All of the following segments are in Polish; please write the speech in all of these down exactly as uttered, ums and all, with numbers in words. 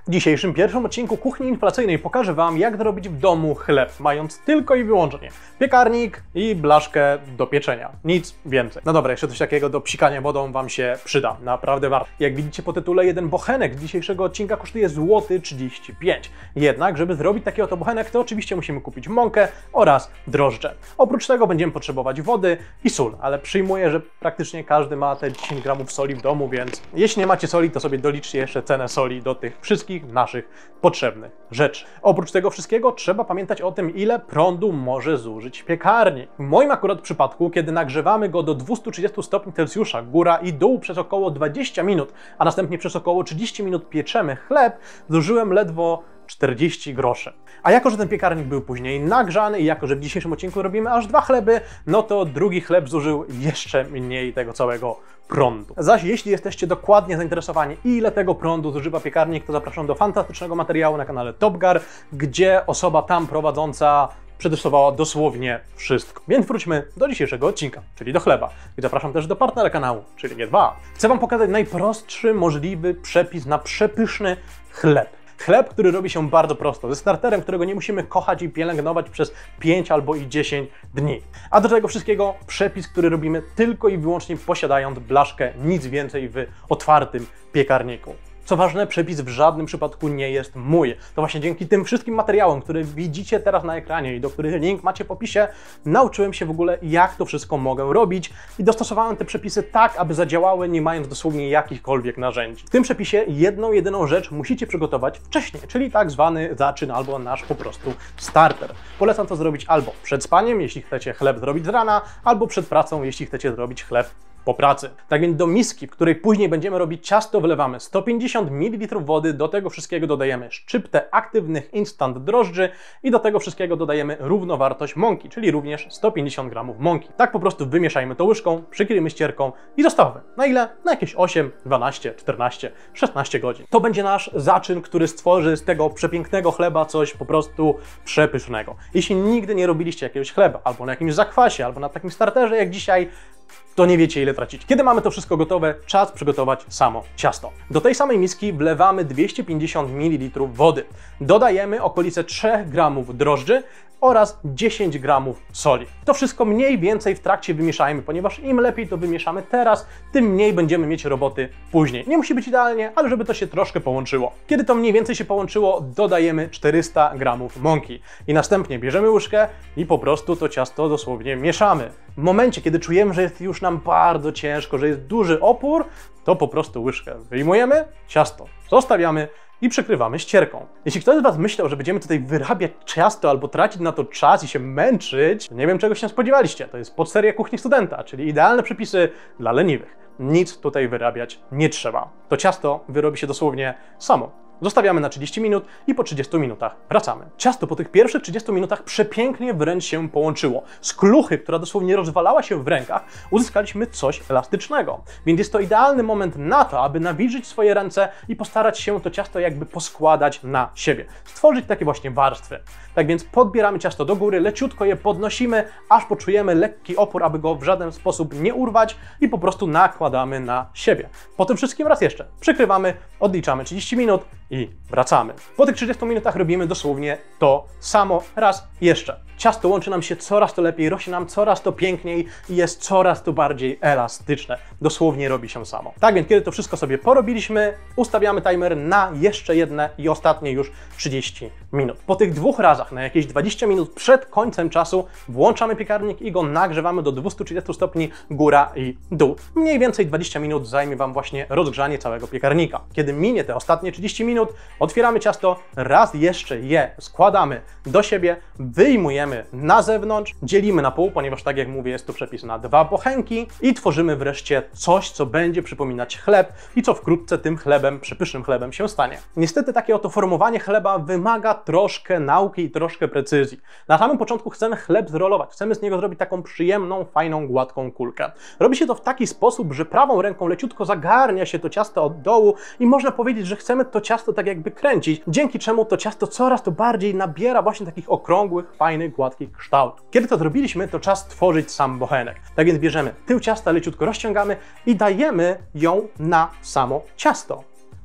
W dzisiejszym pierwszym odcinku Kuchni Inflacyjnej pokażę Wam, jak zrobić w domu chleb, mając tylko i wyłącznie piekarnik i blaszkę do pieczenia. Nic więcej. No dobra, jeszcze coś takiego do psikania wodą Wam się przyda. Naprawdę warto. Jak widzicie po tytule, jeden bochenek z dzisiejszego odcinka kosztuje złoty trzydzieści pięć. Jednak, żeby zrobić taki oto bochenek, to oczywiście musimy kupić mąkę oraz drożdże. Oprócz tego będziemy potrzebować wody i sól, ale przyjmuję, że praktycznie każdy ma te dziesięć gramów soli w domu, więc jeśli nie macie soli, to sobie doliczcie jeszcze cenę soli do tych wszystkich naszych potrzebnych rzeczy. Oprócz tego wszystkiego trzeba pamiętać o tym, ile prądu może zużyć piekarnik. W moim akurat przypadku, kiedy nagrzewamy go do dwustu trzydziestu stopni Celsjusza, góra i dół przez około dwadzieścia minut, a następnie przez około trzydzieści minut pieczemy chleb, zużyłem ledwo czterdzieści groszy. A jako, że ten piekarnik był później nagrzany i jako, że w dzisiejszym odcinku robimy aż dwa chleby, no to drugi chleb zużył jeszcze mniej tego całego prądu. Zaś jeśli jesteście dokładnie zainteresowani, ile tego prądu zużywa piekarnik, to zapraszam do fantastycznego materiału na kanale Topgar, gdzie osoba tam prowadząca przetestowała dosłownie wszystko. Więc wróćmy do dzisiejszego odcinka, czyli do chleba. I zapraszam też do partnera kanału, czyli G dwa. Chcę Wam pokazać najprostszy możliwy przepis na przepyszny chleb. Chleb, który robi się bardzo prosto, ze starterem, którego nie musimy kochać i pielęgnować przez pięć albo i dziesięć dni. A do tego wszystkiego przepis, który robimy tylko i wyłącznie posiadając blaszkę, nic więcej w otwartym piekarniku. Co ważne, przepis w żadnym przypadku nie jest mój. To właśnie dzięki tym wszystkim materiałom, które widzicie teraz na ekranie i do których link macie w opisie, nauczyłem się w ogóle, jak to wszystko mogę robić i dostosowałem te przepisy tak, aby zadziałały, nie mając dosłownie jakichkolwiek narzędzi. W tym przepisie jedną, jedyną rzecz musicie przygotować wcześniej, czyli tak zwany zaczyn albo nasz po prostu starter. Polecam to zrobić albo przed spaniem, jeśli chcecie chleb zrobić z rana, albo przed pracą, jeśli chcecie zrobić chleb po pracy. Tak więc do miski, w której później będziemy robić ciasto, wlewamy sto pięćdziesiąt mililitrów wody, do tego wszystkiego dodajemy szczyptę aktywnych instant drożdży i do tego wszystkiego dodajemy równowartość mąki, czyli również sto pięćdziesiąt gramów mąki. Tak po prostu wymieszajmy to łyżką, przykryjmy ścierką i zostawmy. Na ile? Na jakieś osiem, dwanaście, czternaście, szesnaście godzin. To będzie nasz zaczyn, który stworzy z tego przepięknego chleba coś po prostu przepysznego. Jeśli nigdy nie robiliście jakiegoś chleba, albo na jakimś zakwasie, albo na takim starterze jak dzisiaj, to nie wiecie, ile tracić. Kiedy mamy to wszystko gotowe, czas przygotować samo ciasto. Do tej samej miski wlewamy dwieście pięćdziesiąt mililitrów wody. Dodajemy okolice trzech gramów drożdży oraz dziesięć gramów soli. To wszystko mniej więcej w trakcie wymieszajmy, ponieważ im lepiej to wymieszamy teraz, tym mniej będziemy mieć roboty później. Nie musi być idealnie, ale żeby to się troszkę połączyło. Kiedy to mniej więcej się połączyło, dodajemy czterysta gramów mąki. I następnie bierzemy łyżkę i po prostu to ciasto dosłownie mieszamy. W momencie, kiedy czujemy, że jest już nam bardzo ciężko, że jest duży opór, to po prostu łyżkę wyjmujemy, ciasto zostawiamy i przykrywamy ścierką. Jeśli ktoś z Was myślał, że będziemy tutaj wyrabiać ciasto albo tracić na to czas i się męczyć, to nie wiem, czego się spodziewaliście. To jest podseria Kuchni Studenta, czyli idealne przepisy dla leniwych. Nic tutaj wyrabiać nie trzeba. To ciasto wyrobi się dosłownie samo. Zostawiamy na trzydzieści minut i po trzydziestu minutach wracamy. Ciasto po tych pierwszych trzydziestu minutach przepięknie wręcz się połączyło. Z kluchy, która dosłownie rozwalała się w rękach, uzyskaliśmy coś elastycznego. Więc jest to idealny moment na to, aby nawilżyć swoje ręce i postarać się to ciasto jakby poskładać na siebie. Stworzyć takie właśnie warstwy. Tak więc podbieramy ciasto do góry, leciutko je podnosimy, aż poczujemy lekki opór, aby go w żaden sposób nie urwać i po prostu nakładamy na siebie. Po tym wszystkim raz jeszcze przykrywamy, odliczamy trzydzieści minut i wracamy. Po tych trzydziestu minutach robimy dosłownie to samo raz jeszcze. Ciasto łączy nam się coraz to lepiej, rośnie nam coraz to piękniej i jest coraz to bardziej elastyczne. Dosłownie robi się samo. Tak więc, kiedy to wszystko sobie porobiliśmy, ustawiamy timer na jeszcze jedne i ostatnie już trzydzieści minut. Po tych dwóch razach, na jakieś dwadzieścia minut przed końcem czasu, włączamy piekarnik i go nagrzewamy do dwustu trzydziestu stopni góra i dół. Mniej więcej dwadzieścia minut zajmie Wam właśnie rozgrzanie całego piekarnika. Kiedy minie te ostatnie trzydzieści minut, otwieramy ciasto, raz jeszcze je składamy do siebie, wyjmujemy na zewnątrz, dzielimy na pół, ponieważ tak jak mówię, jest to przepis na dwa bochenki i tworzymy wreszcie coś, co będzie przypominać chleb i co wkrótce tym chlebem, przepysznym chlebem się stanie. Niestety takie oto formowanie chleba wymaga troszkę nauki i troszkę precyzji. Na samym początku chcemy chleb zrolować, chcemy z niego zrobić taką przyjemną, fajną, gładką kulkę. Robi się to w taki sposób, że prawą ręką leciutko zagarnia się to ciasto od dołu i można powiedzieć, że chcemy to ciasto tak jakby kręcić, dzięki czemu to ciasto coraz to bardziej nabiera właśnie takich okrągłych, fajnych, gładkich kształtów. Kiedy to zrobiliśmy, to czas tworzyć sam bochenek. Tak więc bierzemy tył ciasta, leciutko rozciągamy i dajemy ją na samo ciasto.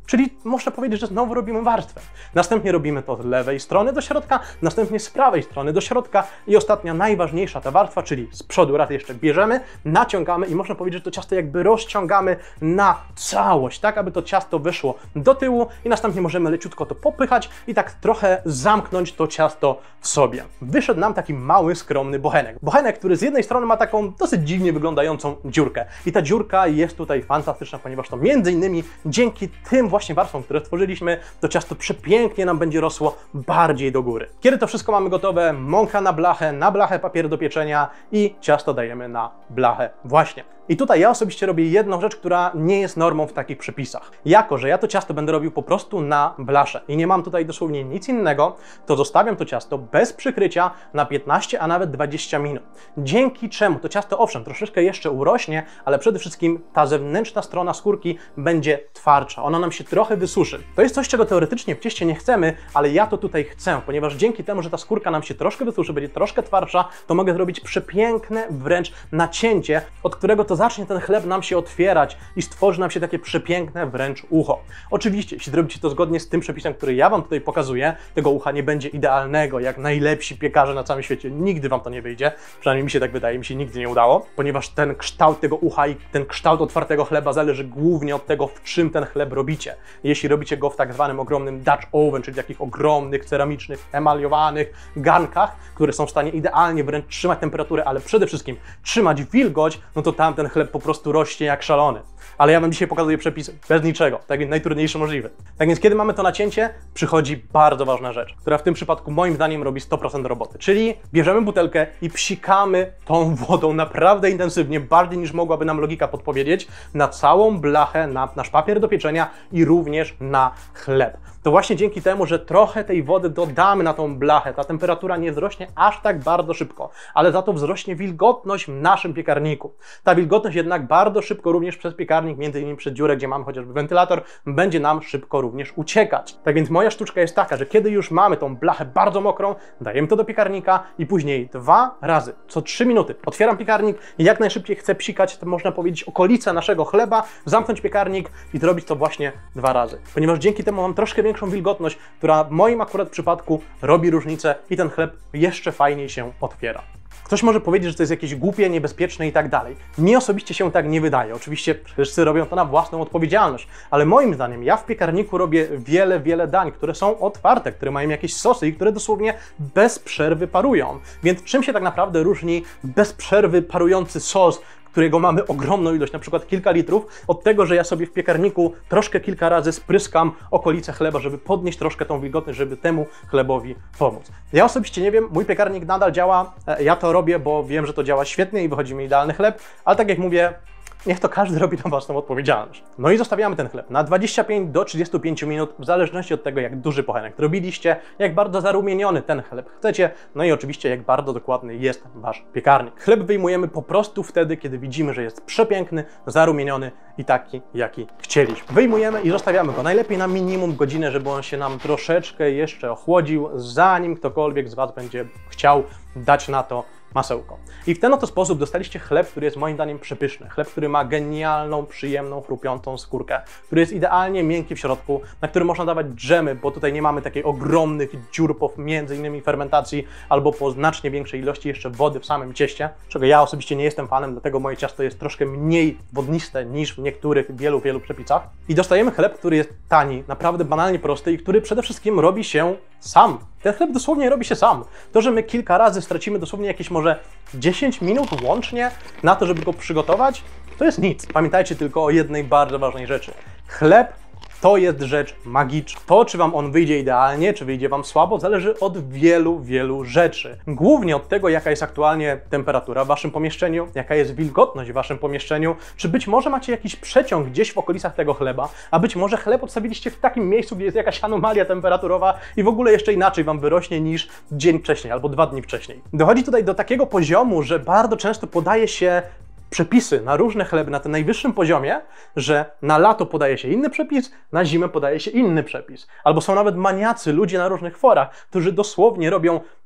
Czyli można powiedzieć, że znowu robimy warstwę. Następnie robimy to z lewej strony do środka, następnie z prawej strony do środka i ostatnia, najważniejsza ta warstwa, czyli z przodu raz jeszcze bierzemy, naciągamy i można powiedzieć, że to ciasto jakby rozciągamy na całość, tak aby to ciasto wyszło do tyłu i następnie możemy leciutko to popychać i tak trochę zamknąć to ciasto w sobie. Wyszedł nam taki mały, skromny bochenek. Bochenek, który z jednej strony ma taką dosyć dziwnie wyglądającą dziurkę i ta dziurka jest tutaj fantastyczna, ponieważ to między innymi dzięki tym właśnie warstwom, które stworzyliśmy, to ciasto przepięknie nam będzie rosło bardziej do góry. Kiedy to wszystko mamy gotowe, mąka na blachę, na blachę papier do pieczenia i ciasto dajemy na blachę właśnie. I tutaj ja osobiście robię jedną rzecz, która nie jest normą w takich przepisach. Jako że ja to ciasto będę robił po prostu na blasze i nie mam tutaj dosłownie nic innego, to zostawiam to ciasto bez przykrycia na piętnaście, a nawet dwadzieścia minut. Dzięki czemu to ciasto, owszem, troszeczkę jeszcze urośnie, ale przede wszystkim ta zewnętrzna strona skórki będzie twardsza. Ona nam się trochę wysuszy. To jest coś, czego teoretycznie w cieście nie chcemy, ale ja to tutaj chcę, ponieważ dzięki temu, że ta skórka nam się troszkę wysuszy, będzie troszkę twardsza, to mogę zrobić przepiękne wręcz nacięcie, od którego to zacznie ten chleb nam się otwierać i stworzy nam się takie przepiękne wręcz ucho. Oczywiście, jeśli zrobicie to zgodnie z tym przepisem, który ja Wam tutaj pokazuję, tego ucha nie będzie idealnego, jak najlepsi piekarze na całym świecie. Nigdy Wam to nie wyjdzie, przynajmniej mi się tak wydaje, mi się nigdy nie udało, ponieważ ten kształt tego ucha i ten kształt otwartego chleba zależy głównie od tego, w czym ten chleb robicie. Jeśli robicie go w tak zwanym ogromnym Dutch oven, czyli takich ogromnych, ceramicznych, emaliowanych garnkach, które są w stanie idealnie wręcz trzymać temperaturę, ale przede wszystkim trzymać wilgoć, no to tam ten chleb po prostu rośnie jak szalony. Ale ja Wam dzisiaj pokazuję przepis bez niczego, tak więc najtrudniejszy możliwy. Tak więc kiedy mamy to nacięcie, przychodzi bardzo ważna rzecz, która w tym przypadku moim zdaniem robi sto procent roboty. Czyli bierzemy butelkę i psikamy tą wodą naprawdę intensywnie, bardziej niż mogłaby nam logika podpowiedzieć, na całą blachę, na nasz papier do pieczenia i również na chleb. To właśnie dzięki temu, że trochę tej wody dodamy na tą blachę, ta temperatura nie wzrośnie aż tak bardzo szybko, ale za to wzrośnie wilgotność w naszym piekarniku. Ta wilgotność jednak bardzo szybko również przez piekarnik, między innymi przez dziurę, gdzie mamy chociażby wentylator, będzie nam szybko również uciekać. Tak więc moja sztuczka jest taka, że kiedy już mamy tą blachę bardzo mokrą, dajemy to do piekarnika i później dwa razy, co trzy minuty otwieram piekarnik i jak najszybciej chcę psikać, to można powiedzieć, okolice naszego chleba, zamknąć piekarnik i zrobić to właśnie dwa razy. Ponieważ dzięki temu mam troszkę większą wilgotność, która w moim akurat przypadku robi różnicę i ten chleb jeszcze fajniej się otwiera. Ktoś może powiedzieć, że to jest jakieś głupie, niebezpieczne i tak dalej. Mi osobiście się tak nie wydaje. Oczywiście wszyscy robią to na własną odpowiedzialność, ale moim zdaniem ja w piekarniku robię wiele, wiele dań, które są otwarte, które mają jakieś sosy i które dosłownie bez przerwy parują. Więc czym się tak naprawdę różni bez przerwy parujący sos, którego mamy ogromną ilość, na przykład kilka litrów, od tego, że ja sobie w piekarniku troszkę kilka razy spryskam okolice chleba, żeby podnieść troszkę tą wilgotność, żeby temu chlebowi pomóc. Ja osobiście nie wiem, mój piekarnik nadal działa, ja to robię, bo wiem, że to działa świetnie i wychodzi mi idealny chleb, ale tak jak mówię, niech to każdy robi na własną odpowiedzialność. No i zostawiamy ten chleb na dwadzieścia pięć do trzydziestu pięciu minut, w zależności od tego, jak duży pochenek robiliście, jak bardzo zarumieniony ten chleb chcecie, no i oczywiście jak bardzo dokładny jest Wasz piekarnik. Chleb wyjmujemy po prostu wtedy, kiedy widzimy, że jest przepiękny, zarumieniony i taki, jaki chcieliśmy. Wyjmujemy i zostawiamy go najlepiej na minimum godzinę, żeby on się nam troszeczkę jeszcze ochłodził, zanim ktokolwiek z Was będzie chciał dać na to masełko. I w ten oto sposób dostaliście chleb, który jest moim zdaniem przepyszny. Chleb, który ma genialną, przyjemną, chrupiącą skórkę, który jest idealnie miękki w środku, na który można dawać dżemy, bo tutaj nie mamy takiej ogromnych dziur po między innymi fermentacji albo po znacznie większej ilości jeszcze wody w samym cieście, czego ja osobiście nie jestem fanem, dlatego moje ciasto jest troszkę mniej wodniste niż w niektórych wielu, wielu przepisach. I dostajemy chleb, który jest tani, naprawdę banalnie prosty i który przede wszystkim robi się sam. Ten chleb dosłownie robi się sam. To, że my kilka razy stracimy dosłownie jakieś może dziesięć minut łącznie na to, żeby go przygotować, to jest nic. Pamiętajcie tylko o jednej bardzo ważnej rzeczy. Chleb to jest rzecz magiczna. To, czy Wam on wyjdzie idealnie, czy wyjdzie Wam słabo, zależy od wielu, wielu rzeczy. Głównie od tego, jaka jest aktualnie temperatura w Waszym pomieszczeniu, jaka jest wilgotność w Waszym pomieszczeniu, czy być może macie jakiś przeciąg gdzieś w okolicach tego chleba, a być może chleb odstawiliście w takim miejscu, gdzie jest jakaś anomalia temperaturowa i w ogóle jeszcze inaczej Wam wyrośnie niż dzień wcześniej albo dwa dni wcześniej. Dochodzi tutaj do takiego poziomu, że bardzo często podaje się przepisy na różne chleby na tym najwyższym poziomie, że na lato podaje się inny przepis, na zimę podaje się inny przepis. Albo są nawet maniacy, ludzie na różnych forach, którzy dosłownie robią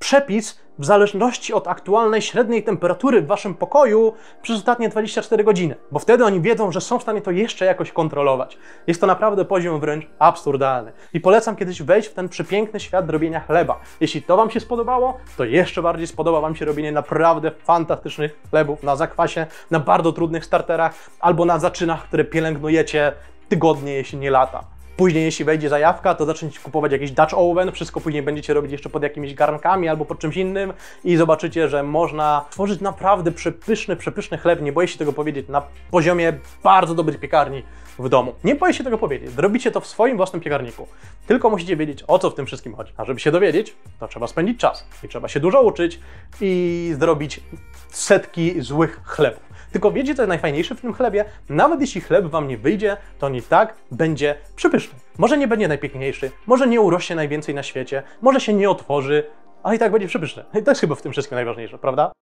przepis w zależności od aktualnej średniej temperatury w waszym pokoju przez ostatnie dwadzieścia cztery godziny, bo wtedy oni wiedzą, że są w stanie to jeszcze jakoś kontrolować. Jest to naprawdę poziom wręcz absurdalny. I polecam kiedyś wejść w ten przepiękny świat robienia chleba. Jeśli to wam się spodobało, to jeszcze bardziej spodoba wam się robienie naprawdę fantastycznych chlebów na zakwasie, na bardzo trudnych starterach albo na zaczynach, które pielęgnujecie tygodnie, jeśli nie lata. Później, jeśli wejdzie zajawka, to zaczniecie kupować jakiś Dutch Oven, wszystko później będziecie robić jeszcze pod jakimiś garnkami albo pod czymś innym i zobaczycie, że można tworzyć naprawdę przepyszny, przepyszny chleb, nie boję się tego powiedzieć, na poziomie bardzo dobrych piekarni w domu. Nie boję się tego powiedzieć, zrobicie to w swoim własnym piekarniku. Tylko musicie wiedzieć, o co w tym wszystkim chodzi. A żeby się dowiedzieć, to trzeba spędzić czas i trzeba się dużo uczyć i zrobić setki złych chlebów. Tylko wiecie, co jest najfajniejsze w tym chlebie? Nawet jeśli chleb wam nie wyjdzie, to on i tak będzie przepyszny. Może nie będzie najpiękniejszy, może nie urośnie najwięcej na świecie, może się nie otworzy, ale i tak będzie przepyszny. I to jest chyba w tym wszystkim najważniejsze, prawda?